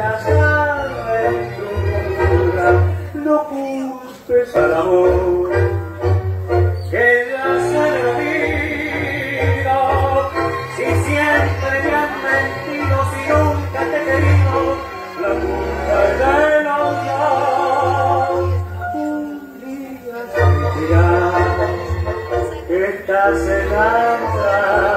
las aventuras, no culpes al amor que ya se le olvida. Si siempre me has mentido, si nunca te he querido, la culpa es de los dos. Un día sentirás que estás enamorada